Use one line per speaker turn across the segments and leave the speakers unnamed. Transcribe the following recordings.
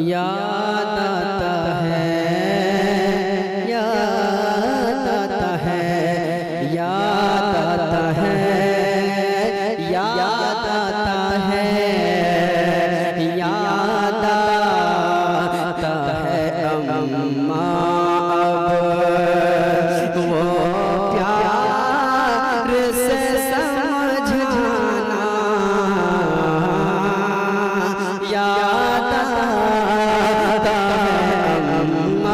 याद आता है, याद आता है, याद आता है, याद आता है, याद आता है अम्मा अब वो प्यार से समझाना, याद आता है अम्मा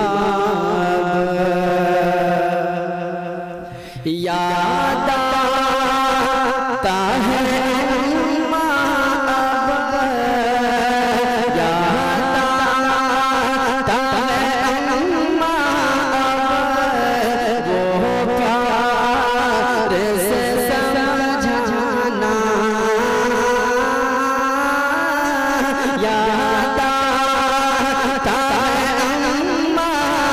अब, याद आता है अम्मा अब, याद आता है अम्मा अब वो प्यार से समझाना, याद आता है अम्मा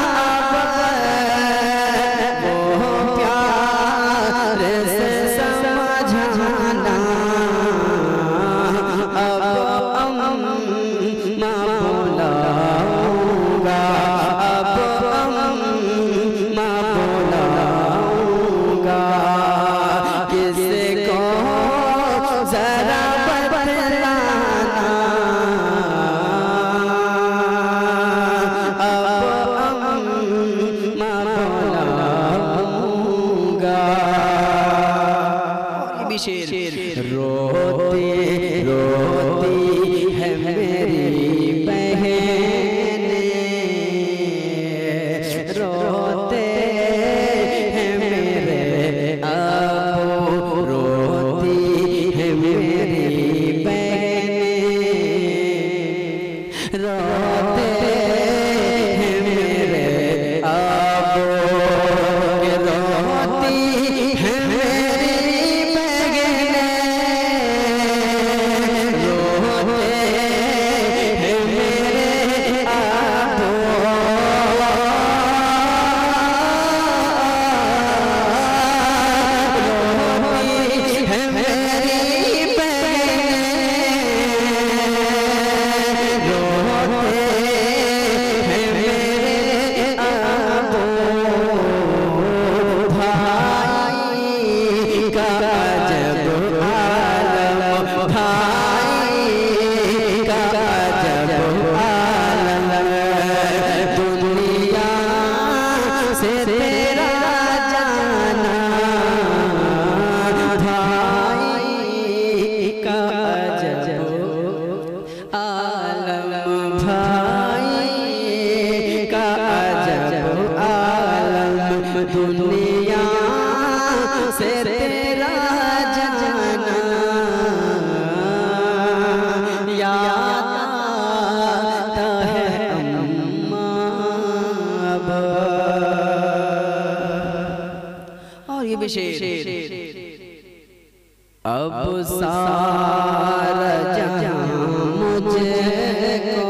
अब वो प्यार से समझाना। अब अम्मा बुलाऊंगा, अब अम्मा बुलाऊंगा, किसको जरा बतलाना, अब अम्मा बुलाऊंगा। ये भी शेर, रोती रोती है मेरी बहनें, रोते हैं मेरे अबू, रोती है मेरी बहनें, रोते हैं मेरे अबू, रोती है मेरी बहनें, रोते हैं मेरे अबू, रोती है मेरी बहनें, रोते हैं मेरे अबू, भाई का अजब आलम, भाई का अजब आलम, दुनिया से तेरा जाना, भाई का अजब आलम, भाई का अजब आलम, दुनिया से तेरा जाना, याद आता है अम्मा अब। और ये भी शेर, अब सारा जहां मुझको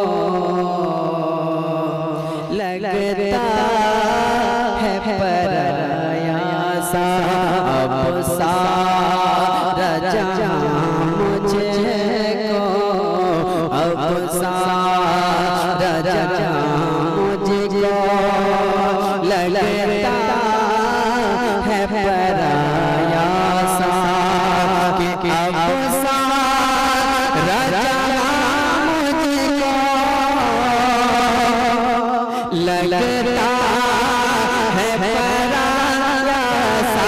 लगता है पराया सा, अब सारा जहां मुझको, अब सारा जहां मुझको लगता है पराया सा, कि अब सारा जहां मुझको लगता है पराया सा,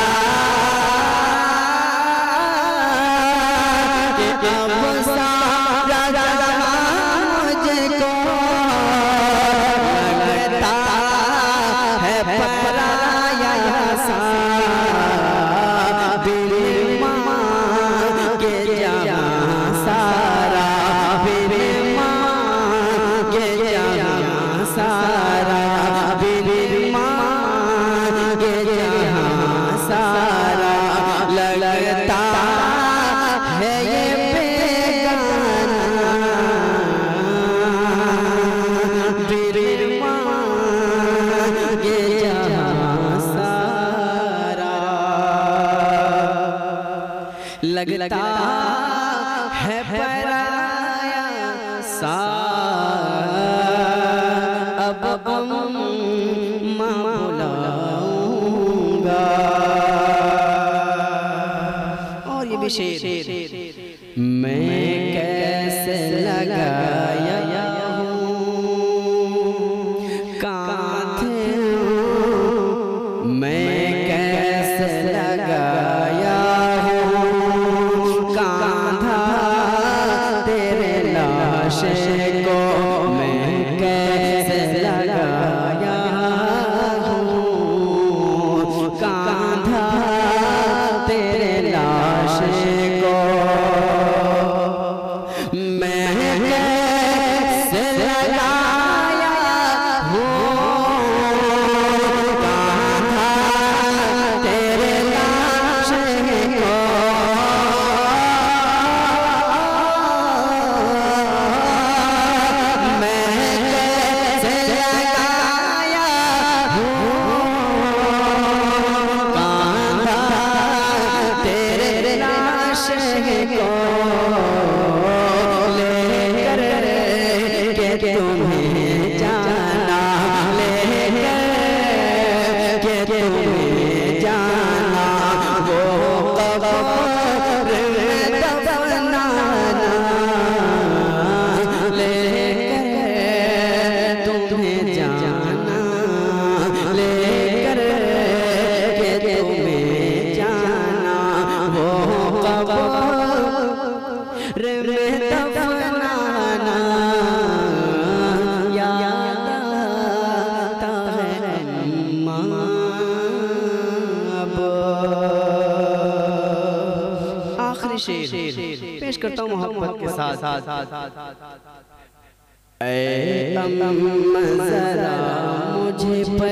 कि अब सारा जहां मुझको लगता है पराया सा, बिन माँ के जहाँ सारा, बिन माँ के जहाँ सारा, बिन माँ के जहाँ सारा, लगता है ये बेगाना, बिन माँ के जहाँ सारा, लगता है पराया सा। लगाया कांधे मैं कैसे लगाया कांधा तेरे लाशे को मैं कैसे लगाया कांधा तेरे लाशे को मैं कैसे लगाया कांधा तेरे लाशे को मैं कैसे लगाया कांधा तेरे लाशे को लेकर के तुम्हें जाना लेकर के तुम्हें जाना वो कब्र में दफनाना लेकर तुम्हें जाना लेकर के तुम्हें जाना वो कब्र में दफनाना याद आता है अब। आखिरी शेर पेश करता हूँ मोहब्बत के साथ। ऐ अम्मा ज़रा मुझे पे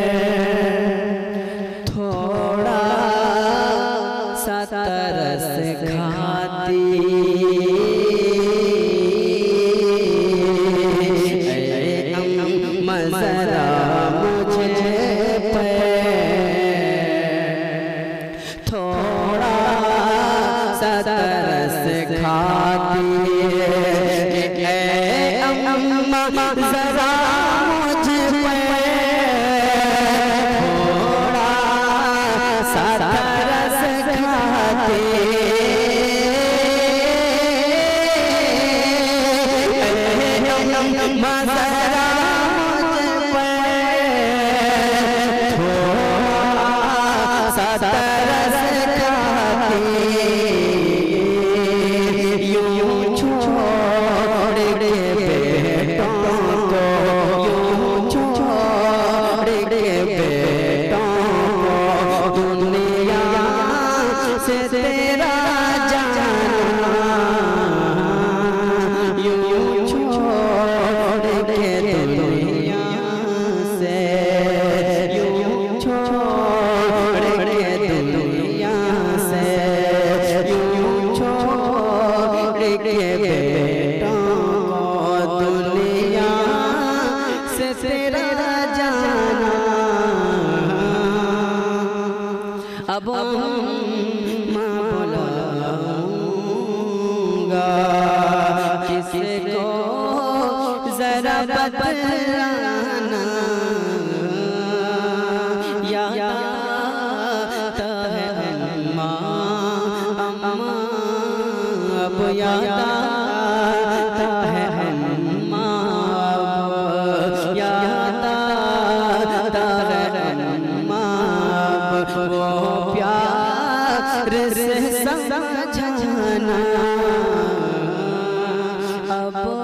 थोड़ा सा तरस खाती अम्मा ज़रा मुझे पे थोड़ा सा तरस खाती अम्मा ज़रा मुझे पे थोड़ा सा तरस खाती अम्मा ज़रा मुझे पे थोड़ा सा तरस खाती यूं छोड़ के बेटों को यूं छोड़ के बेटों को दुनिया से तेरा जाना यूं छोड़ के दुनिया से यूं छोड़ के दुनिया से यूं छोड़ के बेटों को दुनिया से तेरा जाना अब मैं बुलाऊंगा किसी को जरा बतलाना याद आता है अम्मा अम्मा अब याद आता है अम्मा याद आता है अम्मा वो प्यार से समझाना अब